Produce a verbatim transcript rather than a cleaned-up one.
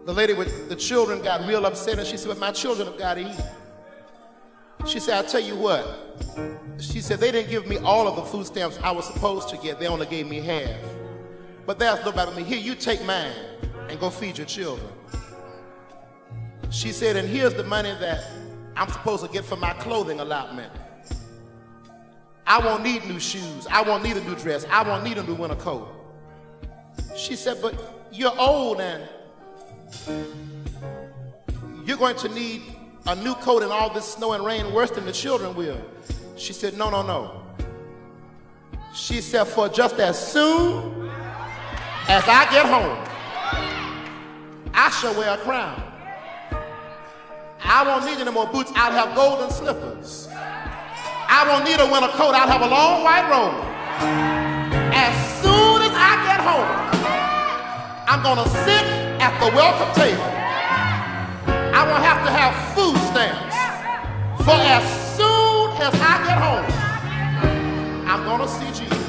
The lady with the children got real upset, and she said, "But my children have got to eat." She said, "I'll tell you what." She said, "They didn't give me all of the food stamps I was supposed to get. They only gave me half. But there's no matter me. Here, you take mine and go feed your children." She said, "And here's the money that I'm supposed to get for my clothing allotment. I won't need new shoes. I won't need a new dress. I won't need a new winter coat." She said, "But you're old and you're going to need a new coat in all this snow and rain worse than the children will." She said, "No, no, no." She said, "For just as soon as I get home, I shall wear a crown. I won't need any more boots. I'll have golden slippers. I won't need a winter coat. I'll have a long white robe. As soon as I get home, I'm going to sit at the welcome table. I won't have to have food stamps. For as soon as I get home, I'm going to see Jesus."